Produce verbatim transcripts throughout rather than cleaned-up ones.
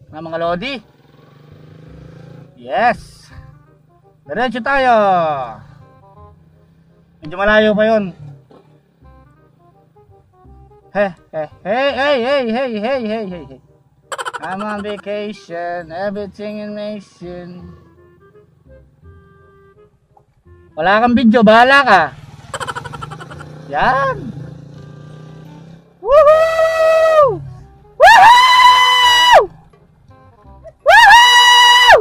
Na mga lodi. Yes. Diretso tayo. Medyo malayo pa yun. Hey, hey, hey, hey, hey, hey, hey, hey, hey, hey. I'm on vacation, everything in nation. Wala kang video, bahala ka. Yan. Woohoo! Woohoo! Woohoo!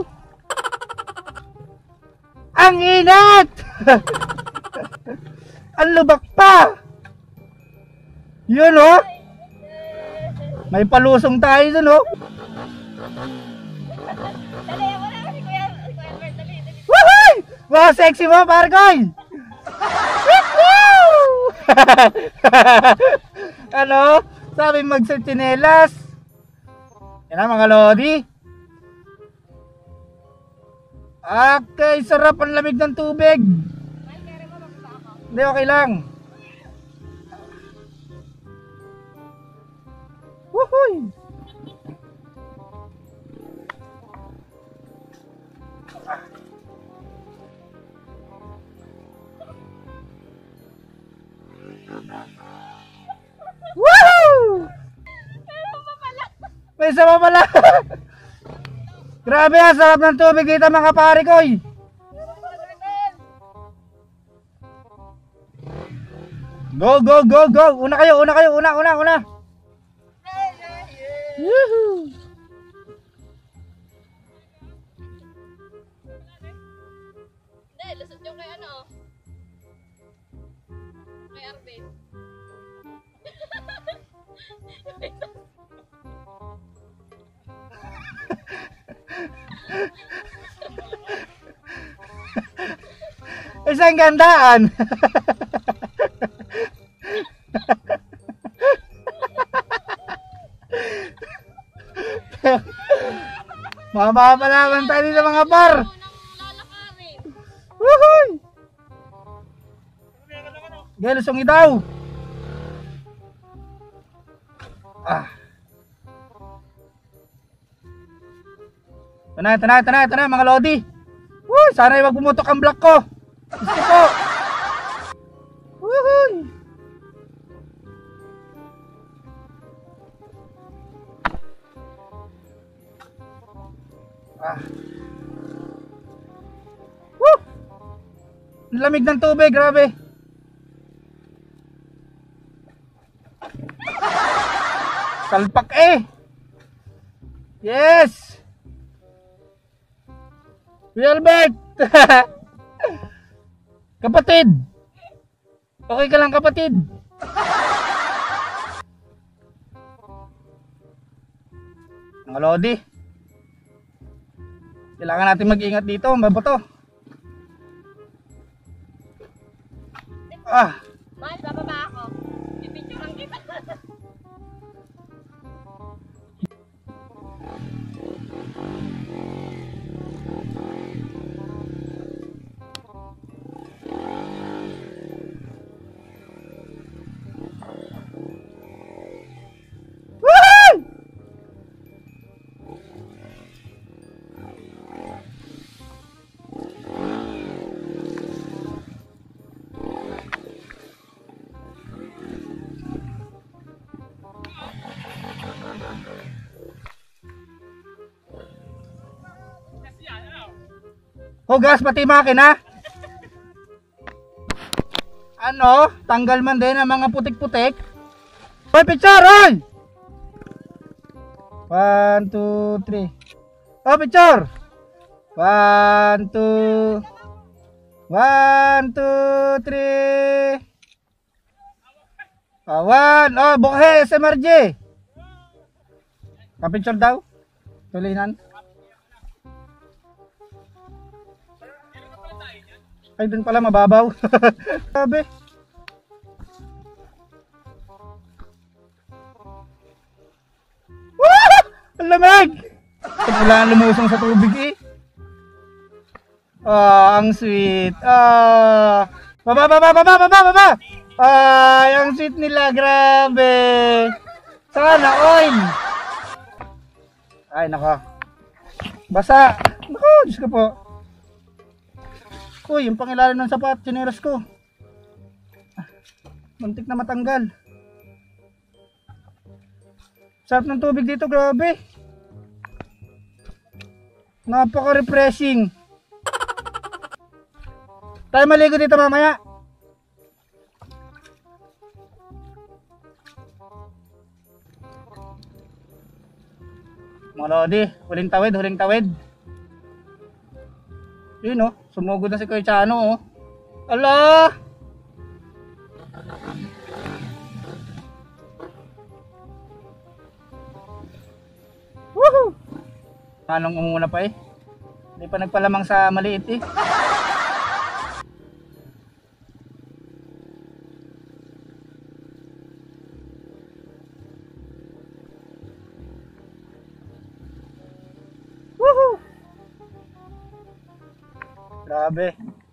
Ang init! Ang lubak pa! Yun oh! May palusong tayo dun oh! Dali, wala kasi kuya, kuya Bert, dali, dali. Woohoo! Wow, sexy mo, Parkoy! Ano? Sabi magsatsinelas. Yan na mga lodi. Okay, sarap ang lamig ng tubig. Hindi, okay lang. Woohoo! Woohoo! May isa pa pala. Grabe ang sarap ng tubig dito mga pare ko. Go, go, go, go. Una kayo, una kayo, una, una, una. Woohoo! Hindi, lusot yung kay ano. Kay Arvin. Isang gandaan. Mapapalaman tayo dito mga par. Woohoo! Galusong itaw. Ah. Ito na, ito na, ito na, ito na mga lodi. Woo, sana ay wag pumutok ang block ko. Gusto ko. Woohoo! Ah. Woo! Ang lamig ng tubig, grabe. Salpak eh. Yes. Wilbert. Kapatid. Okay ka lang kapatid. Mga lodi. Kailangan natin mag-ingat dito, mabato. Ah. Mahal, bababa ako. I-picture lang kita. Hugas pati makina. Ano? Tanggal man din ang mga putik-putik. Hoy, picture! Hoy! One, two, three. Oh, picture! One, two. One, two, three. Oh, one. Oh, bukhe, S M R J. Pa-picture daw. Tulinan. Ay, dun pala mababaw. Sabi. Wah! Ang lamig! Wala lumusong sa tubig eh. Ah, ang sweet. Ah, baba, baba, baba, baba, baba. Ay, ang sweet nila, grabe. Sana oil. Ay, nako. Basa. Nako, Diyos ko po. Uy, yung pangilalim ng sapat, chineros ko. Ah, muntik na matanggal. Sarap ng tubig dito, grabe. Napaka-refreshing. Tayo maligo dito mamaya. Mga lodi, huling tawid, huling tawid. Yun oh, sumugod na si Kuya Chano oh. Ala! Woohoo! Anong umuna pa eh? Hindi pa nagpalamang sa maliit eh. Woohoo! Grabe.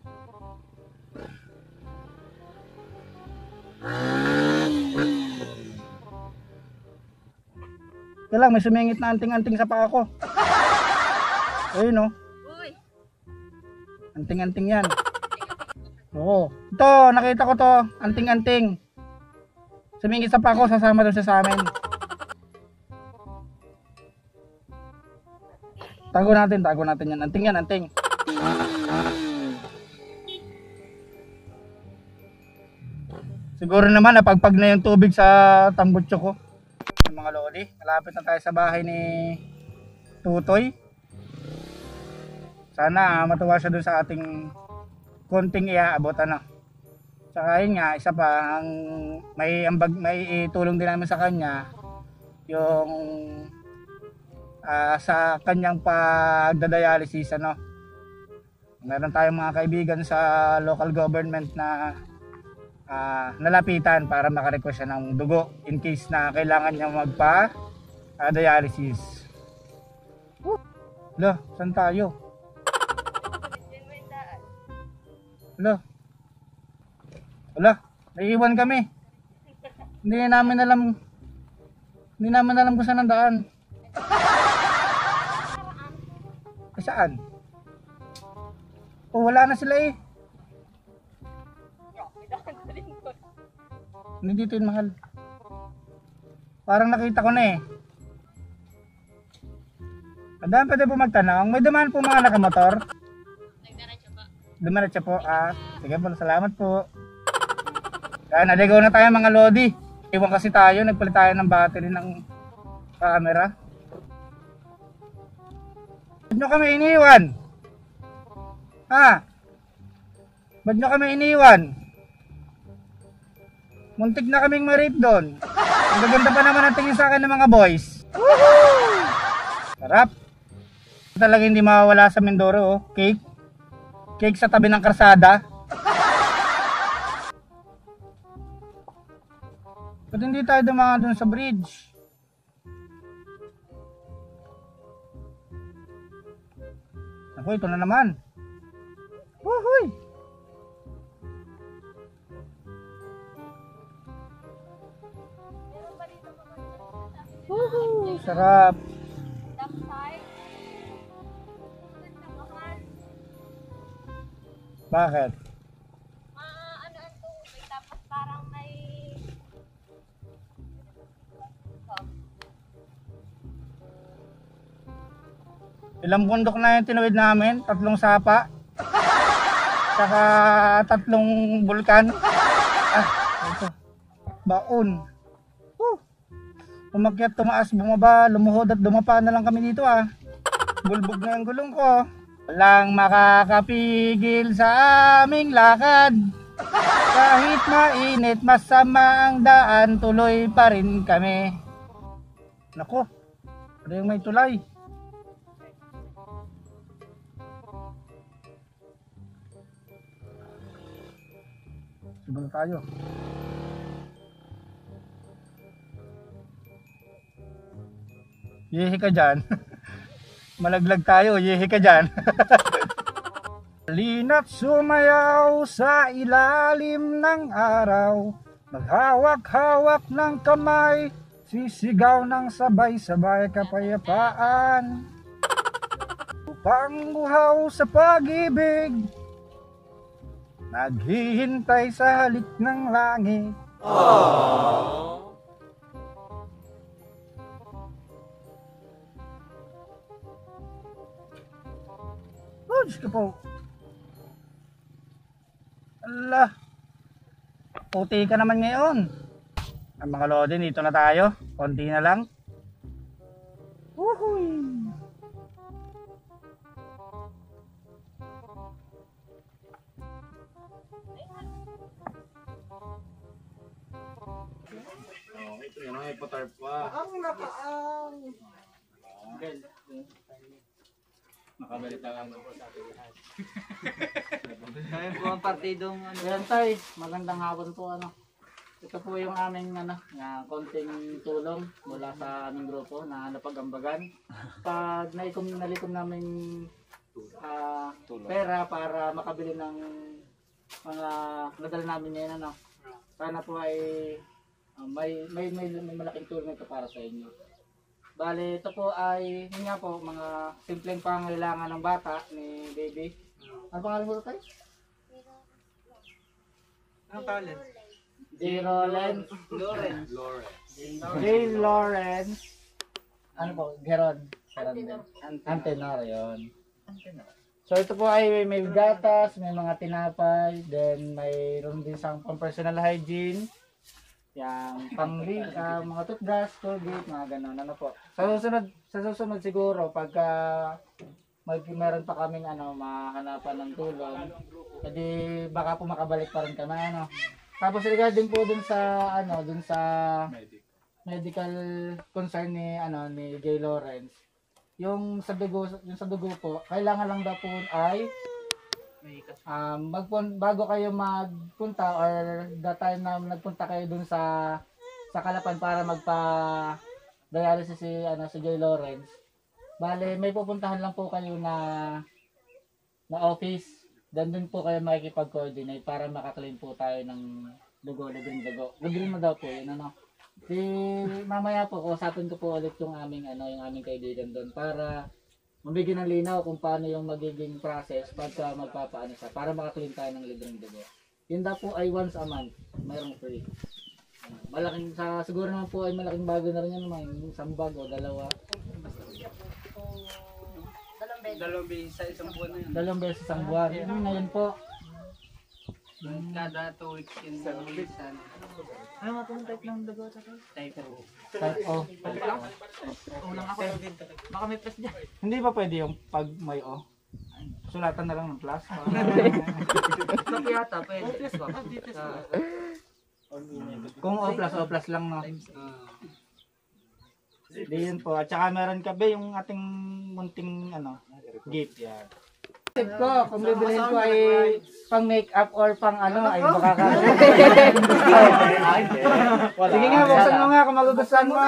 Ito lang, may sumingit na anting-anting sa paa ko. Ayun oh. Uy. Anting-anting yan. Oo. Ito, nakita ko to. Anting-anting. Sumingit sa paa ko, sasama doon sa amin. Tago natin, tago natin yan. Anting yan, anting. Siguro naman napagpag na yung tubig sa tambutso ko. Mga lodi, malapit na tayo sa bahay ni Tutoy. Sana matuwa siya dun sa ating konting iaabot ano. Saka yun nga, isa pa ang may ambag, may itulong din namin sa kanya yung uh, sa kanyang pagdadialysis ano. Meron tayong mga kaibigan sa local government na uh, nalapitan para makarequest siya ng dugo in case na kailangan niya magpa uh, dialysis. Lo, saan tayo? Lo. Wala, naiiwan kami. Hindi namin alam Hindi namin alam kung saan ang daan. Eh, saan? Oh, wala na sila eh. Hindi dito yun, mahal. Parang nakita ko na eh. Adaan pwede po magtanong. May dumaan po mga nakamotor. Nagdiretso po. Dumiretso po. Ah, sige po, salamat po. Kaya naligaw na tayo mga lodi. Iwan kasi tayo, nagpalit tayo ng battery ng camera. Ba't nyo kami iniwan? Ha? Ba't nyo kami iniwan? Muntik na kaming ma-rape doon. Ang gaganda pa naman ang tingin sa akin ng mga boys. Woohoo! Sarap. Talaga hindi mawawala sa Mindoro oh. Cake. Cake sa tabi ng karsada. Ba't hindi tayo dumaan doon sa bridge? Ako, ito na naman. Woohoo! Woohoo! Sarap. Bakit? Ah, ano ang tubig tapos parang may Ilang bundok na yung tinuwid namin, tatlong sapa. Saka tatlong bulkan. Ah, ito. Baon. Woo! Umakyat, tumaas, bumaba, lumuhod at dumapa na lang kami dito ah. Bulbog na yung gulong ko. Walang makakapigil sa aming lakad. Kahit mainit, masama ang daan, tuloy pa rin kami. Nako, ano yung may tulay? Siguro tayo. Yehe ka dyan. Malaglag tayo, yehe ka dyan. Lina't sumayaw sa ilalim ng araw, maghawak-hawak ng kamay, Sisigaw ng sabay-sabay kapayapaan upang buhaw sa pag-ibig, naghihintay sa halik ng langit. Aww. Oh, Diyos ko po. Allah. Puti ka naman ngayon. Ang mga lodi, dito na tayo. Konti na lang. Woohoo! Ito yun, may patarp pa. Ang nakaang. Nakabalik na lang po sa ating lahat. Kaya po ang partidong ano. Yan tay, magandang hapon po ano. Ito po yung aming ano, na konting tulong mula sa aming grupo na napagambagan. Pag naikom nalikom namin uh, pera para makabili ng mga nadala namin ngayon ano. Sana po ay uh, may, may may may malaking tulong ito para sa inyo. Bale, ito po ay, yun nga po, mga simpleng pangailangan ng bata ni baby. Ano pangalan mo tayo? Anong talent? J. Lawrence. Lawrence. Lawrence. J. Lawrence. Ano po? Geron. Antenor. Antenor, yun. So ito po ay may gatas, may mga tinapay, then mayroon din isang pang personal hygiene. Yang pangli, uh, mga toothbrush, Colgate, mga gano'n, ano po. Sa susunod, sa susunod siguro, pagka mag, meron pa kaming ano, mahanapan ng tulong, edi baka po makabalik pa rin kami, ano. Tapos regarding po dun sa, ano, dun sa medical concern ni, ano, ni J. Lawrence, yung sa dugo, yung sa dugo po, kailangan lang daw po ay Um, magpun bago kayo magpunta or the time na nagpunta kayo dun sa sa Kalapan para magpa dialysis si ano si J. Lawrence. Bale, may pupuntahan lang po kayo na na office. Then dun po kayo makikipag-coordinate para makaklaim po tayo ng dugo, libreng dugo. Libreng na daw po yun, ano. Di mamaya po usapin ko po ulit yung aming ano, yung aming kaibigan doon para mabigyan ng linaw kung paano yung magiging process pagka magpapaano siya para makaklaim tayo ng libreng dugo. Yun daw po ay once a month, mayroong free. Malaking, sa, siguro naman po ay malaking bago na rin yan naman, yung isang bag o dalawa. Dalawang beses sa isang buwan na yun. Dalawang beses isang buwan. Yun ngayon po. Kada two weeks yun sa ulisan. Ano nga pong type ng dugo? Type O. Type O. Unang ako din. Baka may plus dyan. Hindi ba pwede yung pag may O? Sulatan na lang ng plus? Ito yata, pwede. Kung O plus, O plus lang, no? Di yun po. At saka meron ka ba yung ating munting ano, gift yan. Tip ko, kung bibilhin ko ay pang make-up or pang ano, ay baka ka. Sige nga, buksan mo nga kung magugustuhan mo.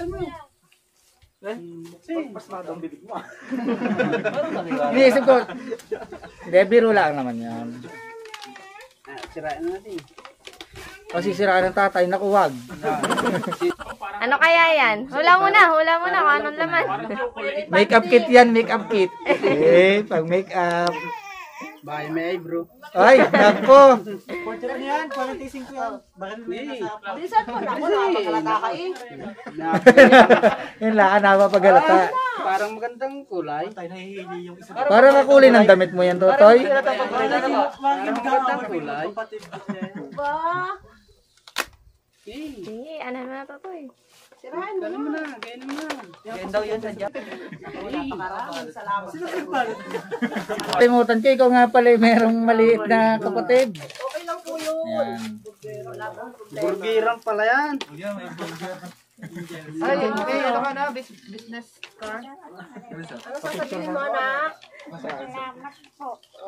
Iniisip ko, hindi, biro lang naman yan. Sirain natin. Kasi siraan ng tatay, naku wag. Ano kaya yan? Hula mo na, hula mo na kung anong laman. Make-up kit yan, make-up kit. Eh, pang make-up. Bye, may bro. Ay, nako. Portrait niyan, qualitasing ko yan. Bakit may nasa Bilisan mo na, ako nakapagalata ka eh. Yun lang, napapagalata. Parang magandang kulay. Parang kakulay ng damit mo yan, Totoy. Parang magandang kulay. Ba? Eh, Hindi, ano na to to eh. gano'n mo na, gano'n mo na. Yan daw yun sa dyan. Kalimutan ko, ikaw nga pala merong maliit na kapatid. Okay lang po yun. Yan. Burgerang pala yan. Ay, okay, ano ka na? Business card? Ano sasabihin mo anak? Salamat po.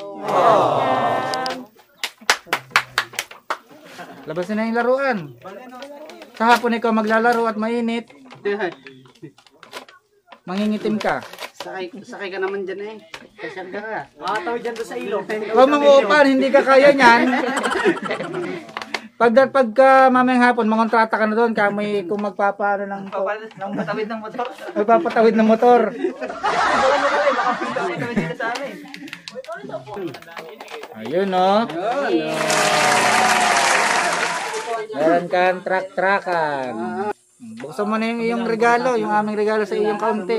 Labasin na yung laruan. Sa hapon ikaw maglalaro at mainit, mangingitim ka. Sakay, sakay ka naman dyan eh. Kasyang ka ka. Huwag manguupan, hindi ka kaya niyan. Pag pagka mamayang hapon, mangontrata ka na doon, kami kung magpapaano ng Nang matawid ng motor. magpapatawid ng motor. Ayun no. Meron kang truck-truckan. Buksan mo na yung iyong regalo, yung aming regalo sa iyong kaunti.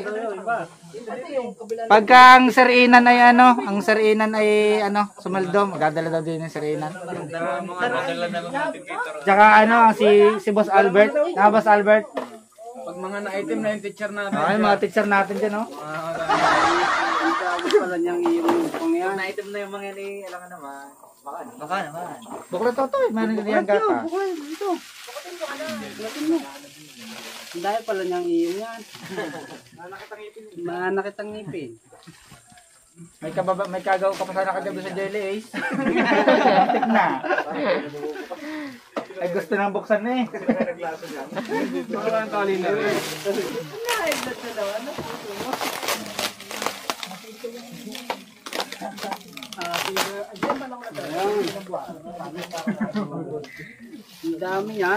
Pagka ang Sir Inan ay ano, ang Sir Inan ay ano, sumaldo, magdadala daw din ng Sir Inan. Tsaka ano, si si Boss Albert, na Boss Albert. Pag mga na-item na yung teacher natin. Ay, mga teacher natin dyan, oh. Pala niyang iyong pangyan. Na-item na yung mga ni, alam ka naman. Baka, baka naman. Buklat to to, eh, meron din yung gata. Ang dahil pala niyang iyong yan. Manakitang ngipin. May kababa, may kagaw ka pa sana kagabi sa Jelly Ace. Tik na. Ay gusto nang buksan na eh. Parang tali na rin. Ang dami yan.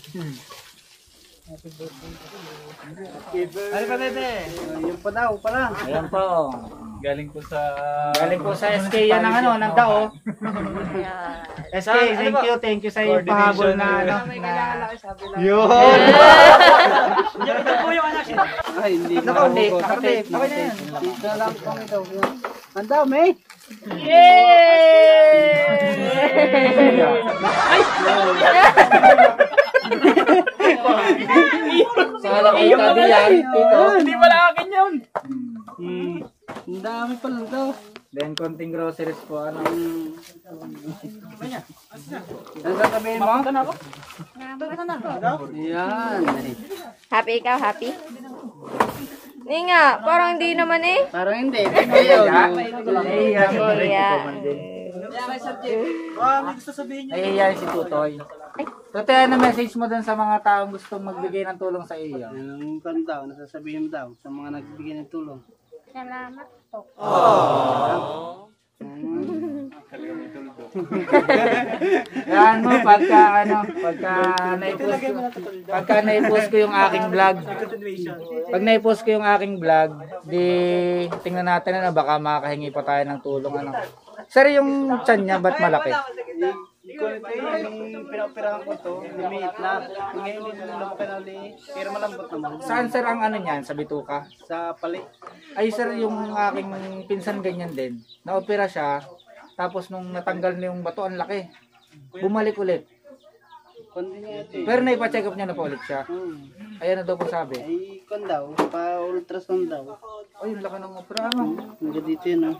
Ano pa bebe? Yung pa daw pala. Ayan po. Galing po sa... Galing po sa S K yan ng ano, ng Dao. S K, thank you, thank you sa iyong pahabol na ano. Na... Yun! Ito po yung anak siya. Ay, hindi ko Naka-tape, mahugot. naka-tape. Okay na yan. Dito lang kami daw. Ang dami. Sa halakay tabi yan, dito. Hindi pala akin yun. Hmm. Ang dami pa lang daw. Then, konting groceries po, ano. Ano sasabihin mo? Yan. Happy ikaw, happy? Hindi nga, parang hindi naman eh. Parang hindi. Ayun. Yeah. Nahihiya si Tutoy. Tutoy, ano message mo dun sa mga taong gustong magbigay ng tulong sa iyo? Anong kan daw? Nasasabihin mo daw sa mga nagbigay ng tulong? Salamat po. Yan mo, pagka ano, pagka na-post ko, pagka na-post ko yung aking vlog, pag na-post ko yung aking vlog, di tingnan natin na baka makahingi pa tayo ng tulong, ano. Sir, yung tiyan niya, ba't malaki? Hindi ko ito yung pinaoperahan ko to, lumiit na. Ngayon din lumaki na ulit, pero malambot naman. Saan sir ang ano niyan, sa bituka? Sa pali. Ay sir, yung aking pinsan ganyan din. Na-opera siya, tapos nung natanggal na yung bato, ang laki. Bumalik ulit. Kundi niya ito eh. Pero naipa-check up niya na pa ulit siya. Hmm. Ayan na daw po sabi. Ay, kon daw, pa ultrasound daw. Ay, yung laki ng opera, ano? Hanggang dito yun, oh.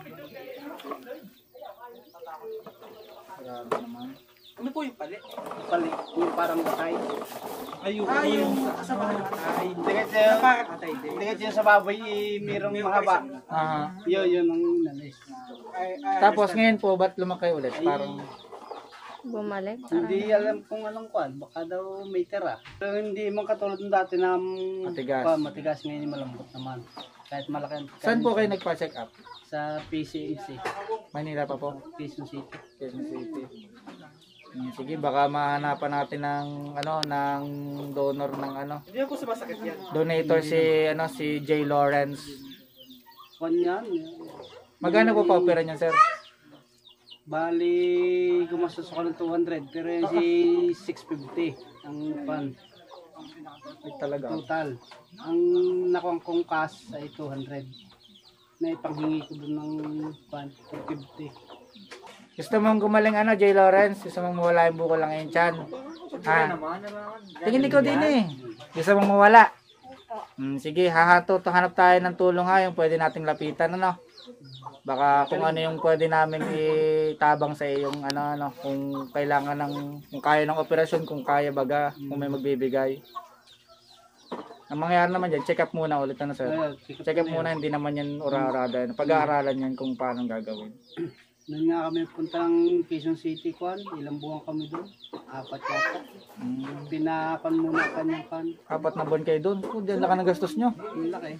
Grabe naman. Ano po yung pali? Pali, yung parang batay. Ayun. Ah, yung kasama ng atay. Hindi kasi, hindi kasi yung sa baboy, eh, mayroong mahaba. Ah, Yun, yun ang nalis. tapos ngayon po, ba't lumaki ulit? Parang, Bumalik. Hindi alam kung anong kwan, baka daw may tira. Pero hindi man katulad ng dati na mm, Matigas. kwan, matigas ngayon malambot naman. Kahit malaki. saan po kayo nagpa-check up? Sa P C A C, Manila pa po? Quezon City. Quezon City. Hmm, sige, baka mahanapan natin ng ano ng donor ng ano. Hindi po sumasakit yan. Donator si ano si J Lawrence. Kwan yan. Magkano po pa-opera niyan, sir? Bali, gumastos ako ng two hundred, pero yun si six fifty ang kwan, Ay, talaga. total. Ang nakuha kong cash ay two hundred. Na ipanghingi ko dun ng kwan, two fifty. Gusto mong gumaling ano, J Lawrence? Gusto mong mawala yung buko lang yung chan? Ha? Tingin ikaw din eh. Gusto mong mawala? Hmm, sige, hahato, to hanap tayo ng tulong ha, yung pwede nating lapitan, ano? Baka kung ano yung pwede namin itabang sa iyong ano, ano, kung kailangan ng, kung kaya ng operasyon, kung kaya baga, kung may magbibigay. Ang mangyayari naman dyan, check up muna ulit, ano sir? Check up muna, hindi naman yan ura-urada. Pag-aaralan yan kung paano gagawin. Noon nga kami punta ng Quezon City, kwan, ilang buwan kami doon, apat yata. Hmm. Pinakan muna kanyang kan. Apat na buwan kayo doon. Kung diyan laki ng gastos nyo. Ang laki.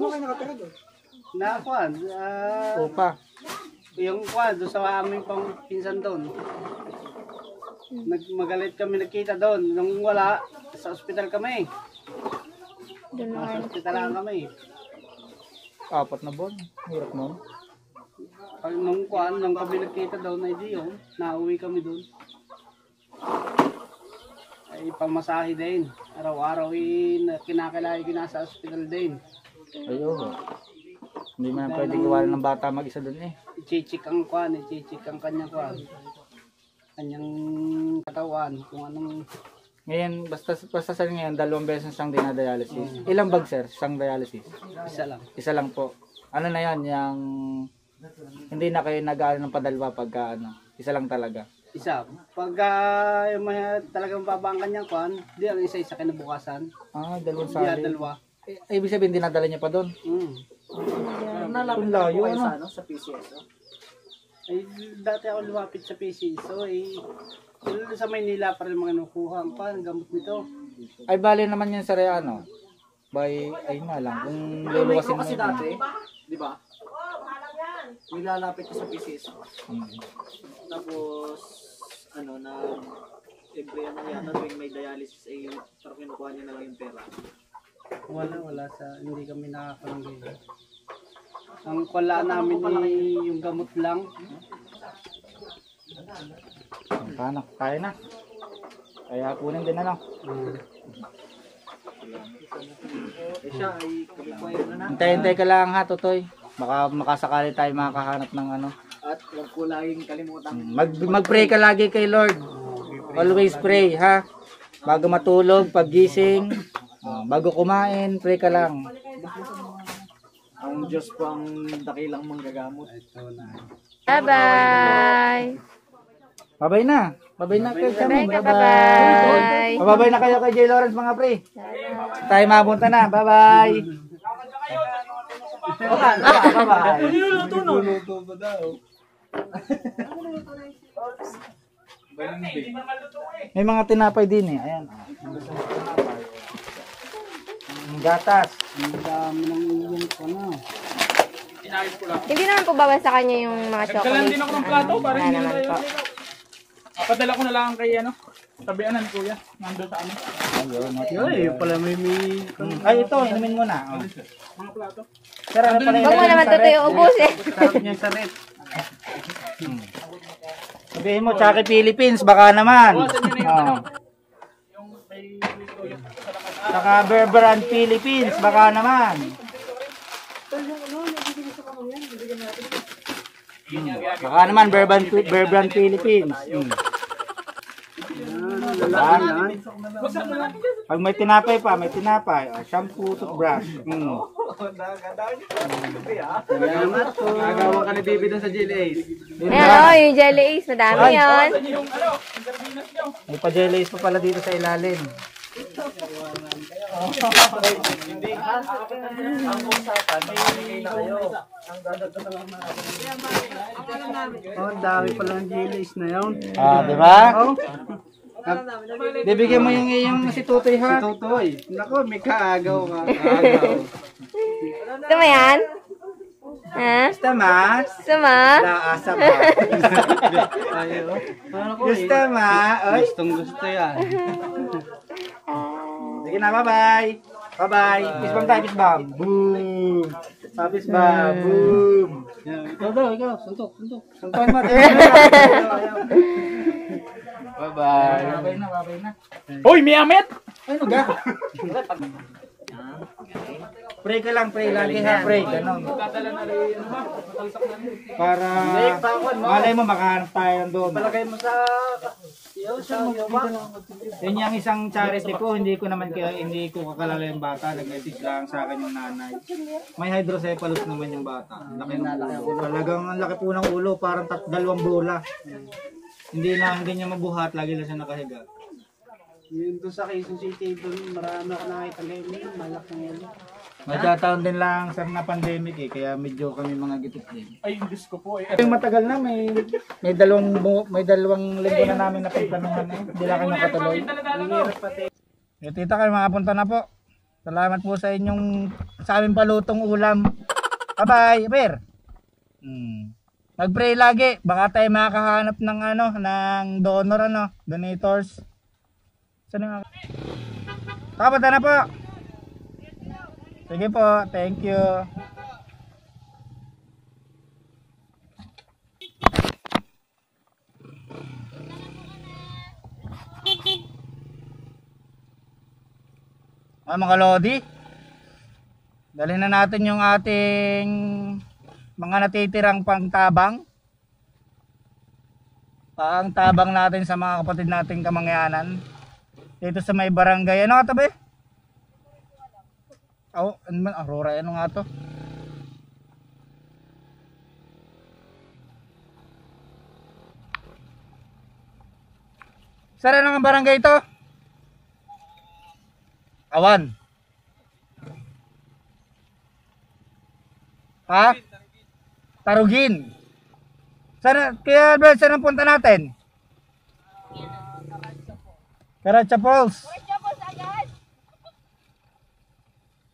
Na kwan, ah, Upa. yung kwan, doon sa aming pang pinsan doon. Nagmagalit kami nagkita doon. Nung wala, sa ospital kami. Doon na Sa kayo. ospital lang kami. Apat na buwan. Hirap nun. Pag nung kuan, nung kami nagkita doon, ay di yun. Nauwi kami doon. Ay pamasahe din. Araw-araw ay kinakailangan kinasa ospital din. Ayun. Hindi man pwedeng iwanan ng bata mag-isa doon eh. I-check ang kuan, i-check ang kanyang kuan. Kanyang katawan, kung anong Ngayon, basta, basta sa ngayon, dalawang beses siyang dinadialysis. Ilang bag, sir, siyang dialysis? isa lang. Isa lang po. Ano na yon, yung hindi na kayo nag-aano ng padalwa pagka ano. Isa lang talaga. Isa. Pag uh, may talagang baba ang kanyang kuan, di ang isa-isa kinabukasan. Ah, dalawang Di ang sali. dalawa. Eh, ibig sabihin, dinadala niya pa doon. Mm. Kung layo, ano? Sa P C S, no? Ay, dati ako lumapit sa P C. So, eh, doon sa Maynila pa rin mga nakuha ang pan, gamot nito. Ay, bali naman yan sa ano. By, ay nga lang. Kung luluwasin mo. Kasi dati, di ba? Nilalapit ko sa P C S. Hmm. Tapos, ano, na, every ano yata, tuwing may dialysis, ay parang kinukuha niya na lang yung pera. Wala, wala sa, hindi kami nakakalangay. Ang wala namin ay yung gamot lang. Paano? Kaya na. Kaya kunin din ano. Mm. Eh siya ay kabubuhay na na. Hintay-hintay ka lang ha, Totoy. Baka makasakali tayo makakahanap ng ano. At huwag ko laging kalimutan. Mag mag-pray ka lagi kay Lord. Always pray, ha? Bago matulog, paggising, ah, bago kumain, pray ka lang. Ang Diyos po ang dakilang manggagamot. Ito na. Bye-bye. Babay na. Babay na kayo kami. Bye ka, bye-bye. Babay na kayo kay J. Lawrence mga pre. Tayo mabunta na. Bye-bye. Bye-bye. Luluto pa daw. May mga tinapay din eh. Ayan. Ang gatas. Ang dami ng yung ano. Hindi naman po bawal sa kanya yung mga Nagkalan chocolates. din ako ng plato para Wala hindi na naman tayo. po. Padala ko na lang kay ano, tabianan kuya. Nandun sa ano. Ayun. Ay, yung pala may may... Ay, ito. Inumin mo na. Oh. Mga plato. Sir, ano pala Huwag mo naman sa totoo rep? yung ubus eh. Sarap niya sa red. Sabihin mo, Chucky Philippines, baka naman. Bawasan niyo na yung ano. Oh. Yung may yung sa lakas. Saka Berberan Philippines, baka naman. Hmm. Baka naman Berberan, Berberan Philippines. Hmm. Lalaki yan. Basta na natin yan. Pag may tinapay pa, may tinapay. Oh, shampoo, toothbrush. Hmm. Salamat po. Nagawa ka ni Baby dun sa J L A. Ayan, oh, yung jelly ace. Madami yan. Bawasan niyo yung ano, yung sardinas niyo. May pa-jellies pa pala dito sa ilalim. Ang usapan, may bigay na kayo. Ang dadagdag lang na Oh, ang dami pala ng jellies na yun. Ah, di ba? Oh, Bibigyan mo yung iyong si Tutoy ha. Tutoy. Nako, may kaagaw ka. Kaagaw. Gusto mo yan? Ha? Gusto ma? Gusto mo? Naasa ba? Gusto ma? Oy. Gustong gusto yan. Sige na, bye-bye. Bye-bye. Peace bomb tayo, peace bomb. Boom. Ah, peace bomb. Boom. Ikaw daw, ikaw. Suntok, suntok. Suntuin mo. Bye-bye. Bye-bye na, bye-bye na. Hoy, may amit! Ay, no ga? Pray ka lang, pray lagi ha, pray. Ganon. Dadala na rin, ano ba? Matalsak na rin. Para malay mo makahanap tayo doon. Palagay mo sa... Iyo, sa iyo ba? Yun yung isang charity ko, hindi ko naman kaya hindi ko kakalala yung bata, nag-message lang sa akin yung nanay. May hydrocephalus naman yung bata. Ang laki ng ulo. Talagang ang laki po ng ulo, parang tat dalawang bola. Hindi na hindi niya mabuhat, lagi lang siya nakahiga. Yun doon sa Quezon City, doon marami ako nakita ngayon. Malaki ngayon. Nagkataon din lang sa na pandemic eh, kaya medyo kami mga gitik din. Ay, yung Diyos ko po eh. Yung matagal na, may may dalawang bu- may dalawang linggo na namin na pagtanungan eh. Hindi lang kami nakatuloy. Eh, tita kayo makapunta na po. Salamat po sa inyong sa aming palutong ulam. Bye-bye, Ber. Hmm. Mag-pray lagi. Baka tayo makakahanap ng ano, ng donor ano, donators. Saan yung Tapos na po. Sige po, thank you. Ah, mga lodi. Dalhin na natin yung ating mga natitirang pangtabang. Pangtabang natin sa mga kapatid nating kamangyanan. Dito sa may barangay. Ano nga to, be? Oh, ano man? Aurora, ano nga to? Saan ang barangay ito? Awan. Ha? Tarugin. Sana, kaya Albert, saan ang punta natin? Karatsa Falls.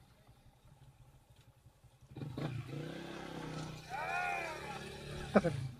Karatsa Falls agad.